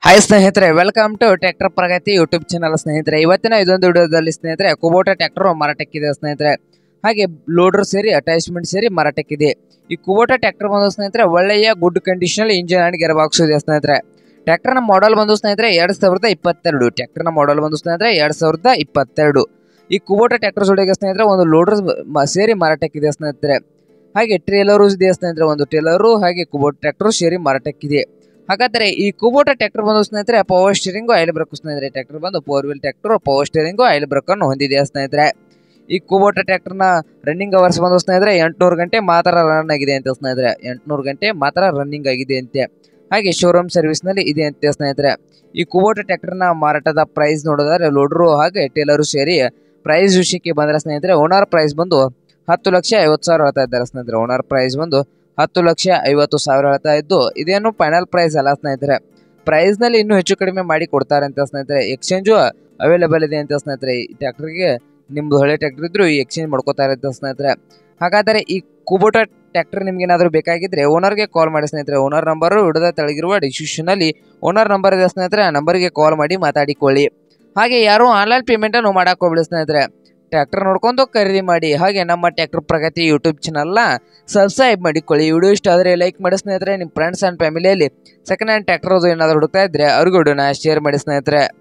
Hi ಸ್ನೇಹಿತರೆ, welcome to tractor Pragati YouTube channel. ಸ್ನೇಹಿತರೆ, ಇವತ್ತಿನ ಇದೊಂದು ವಿಡಿಯೋದಲ್ಲಿ ಸ್ನೇಹಿತರೆ ಕುಬೋಟಾ ಟ್ರ್ಯಾಕ್ಟರ್ ಮಾರಾಟಕ್ಕಿದೆ ಸ್ನೇಹಿತರೆ. ಹಾಗೆ ಲೋಡರ್ ಸೇರಿ ಅಟ್ಯಾಚ್ಮೆಂಟ್ ಸೇರಿ ಮಾರಾಟಕ್ಕಿದೆ. ಈ ಕುಬೋಟಾ ಟ್ರ್ಯಾಕ್ಟರ್ ಬಂದು ಸ್ನೇಹಿತರೆ ಒಳ್ಳೆಯ good condition engine and gear box ಇದೆ ಸ್ನೇಹಿತರೆ. ಟ್ರ್ಯಾಕ್ಟರ್ನ ಮಾಡೆಲ್ ಬಂದು ಸ್ನೇಹಿತರೆ 2022. ಟ್ರ್ಯಾಕ್ಟರ್ನ ಮಾಡೆಲ್ ಬಂದು ಸ್ನೇಹಿತರೆ 2022. ಈ ಕುಬೋಟಾ ಟ್ರ್ಯಾಕ್ಟರ್ ಜೊತೆಗೆ ಸ್ನೇಹಿತರೆ ಒಂದು ಲೋಡರ್ ಸೇರಿ ಮಾರಾಟಕ್ಕಿದೆ ಸ್ನೇಹಿತರೆ. ಹಾಗೆ ಟ್ರೇಲರು ಇದೆ ಸ್ನೇಹಿತರೆ, ಒಂದು ಟ್ರೇಲರು ಹಾಗೆ ಕುಬೋಟಾ ಟ್ರ್ಯಾಕ್ಟರ್ ಸೇರಿ ಮಾರಾಟಕ್ಕಿದೆ. ಹಾಗಾದರೆ ಈ ಕುಬೋಟಾ ಟ್ರ್ಯಾಕ್ಟರ್ ಬಂದು ಸ್ನೇಹಿತರೆ ಪವರ್ ಸ್ಟೀರಿಂಗು ಆಯಿಲ್ ಬ್ರೇಕ್ ಸ್ನೇಹಿತರೆ. ಟ್ರ್ಯಾಕ್ಟರ್ ಬಂದು 4 wheel tractor power steering oil brake ಅನ್ನು ಹೊಂದಿದೆ ಸ್ನೇಹಿತರೆ. ಈ ಕುಬೋಟಾ ಟ್ರ್ಯಾಕ್ಟರ್ನ ರನ್ನಿಂಗ್ ಅವರ್ಸ್ ಬಂದು ಸ್ನೇಹಿತರೆ 800 ಗಂಟೆ ಮಾತ್ರ ರನ್ ಆಗಿದೆ ಅಂತ ಸ್ನೇಹಿತರೆ. 800 ಗಂಟೆ ಮಾತ್ರ ರನ್ನಿಂಗ್ ಆಗಿದೆ ಅಂತೆ. ಹಾಗೆ ಶೋರೂಮ್ ಸರ್ವಿಸ್ ನಲ್ಲಿ ಇದೆ ಅಂತೆ ಸ್ನೇಹಿತರೆ. ಈ ಕುಬೋಟಾ ಟ್ರ್ಯಾಕ್ಟರ್ನ ಮಾರಾಟದ ಪ್ರೈಸ್ ನೋಡೋದಾದ್ರೆ ಲೋಡರು ಹಾಗೆ ಟೇಲರು ಸೇರಿ ಪ್ರೈಸ್ ವಿಷಯಕ್ಕೆ ಬಂದರೆ ಸ್ನೇಹಿತರೆ ಓನರ್ ಪ್ರೈಸ್ ಬಂದು 10,50,000 ಹೇಳ್ತಾ ಇದ್ದಾರೆ ಸ್ನೇಹಿತರೆ. ಓನರ್ ಪ್ರೈಸ್ ಬಂದು 10,50,000 ಹೇಳ್ತಾ ಇದ್ದು, ಇದೇನು ಫೈನಲ್ ಪ್ರೈಸ್ ಅಲ್ಲ ಸ್ನೇಹಿತರೆ. ಪ್ರೈಸ್ ನಲ್ಲಿ ಇನ್ನೂ ಹೆಚ್ಚು ಕಡಿಮೆ ಮಾಡಿ ಕೊಡ್ತಾರೆ ಅಂತ ಸ್ನೇಹಿತರೆ. ಎಕ್ಸ್ಚೇಂಜು ಅವೈಲೇಬಲ್ ಇದೆ ಅಂತ ಸ್ನೇಹಿತರೆ. ಈ ಟ್ರ್ಯಾಕ್ಟರ್ಗೆ ನಿಮ್ದು ಹಳೆ ಟ್ರ್ಯಾಕ್ಟರ್ ಇದ್ರು ಈ ಎಕ್ಸ್ಚೇಂಜ್ ಮಾಡ್ಕೋತಾರೆ ಅಂತ ಸ್ನೇಹಿತರೆ. ಹಾಗಾದರೆ ಈ ಕುಬೋಟಾ ಟ್ರ್ಯಾಕ್ಟರ್ ನಿಮ್ಗೆ ಏನಾದರೂ ಬೇಕಾಗಿದ್ರೆ ಓನರ್ಗೆ ಕಾಲ್ ಮಾಡಿ ಸ್ನೇಹಿತರೆ. ಓನರ್ ನಂಬರು ವಿಡಿಯೋದ ತೆಳಗಿರುವ ಡಿಸ್ಕ್ರಿಪ್ಷನ್ ಅಲ್ಲಿ ಓನರ್ ನಂಬರ್ ಇದೆ ಸ್ನೇಹಿತರೆ. ಆ ನಂಬರ್ಗೆ ಕಾಲ್ ಮಾಡಿ ಮಾತಾಡಿಕೊಳ್ಳಿ. ಹಾಗೆ ಯಾರು ಆನ್ಲೈನ್ ಪೇಮೆಂಟ್ ಅನ್ನು ಮಾಡಕ್ಕೆ ಹೋಗ್ಬಿಡಿ ಸ್ನೇಹಿತರೆ. ಟ್ರ್ಯಾಕ್ಟರ್ ನೋಡ್ಕೊಂಡು ಖರೀದಿ ಮಾಡಿ. ಹಾಗೆ ನಮ್ಮ ಟ್ರ್ಯಾಕ್ಟರ್ ಪ್ರಗತಿ ಯೂಟ್ಯೂಬ್ ಚಾನಲ್ನ ಸಬ್ಸ್ಕ್ರೈಬ್ ಮಾಡಿಕೊಳ್ಳಿ. ವಿಡಿಯೋ ಇಷ್ಟ ಆದರೆ ಲೈಕ್ ಮಾಡಿ ಸ್ನೇಹಿತರೆ. ನಿಮ್ಮ ಫ್ರೆಂಡ್ಸ್ ಆ್ಯಂಡ್ ಫ್ಯಾಮಿಲಿಯಲ್ಲಿ ಸೆಕೆಂಡ್ ಹ್ಯಾಂಡ್ ಟ್ರ್ಯಾಕ್ಟರ್ ಏನಾದರೂ ಹುಡುಕ್ತಾ ಇದ್ರೆ ಅವ್ರಿಗೂ ವಿಡಿಯೋನ ಶೇರ್ ಮಾಡಿ ಸ್ನೇಹಿತರೆ.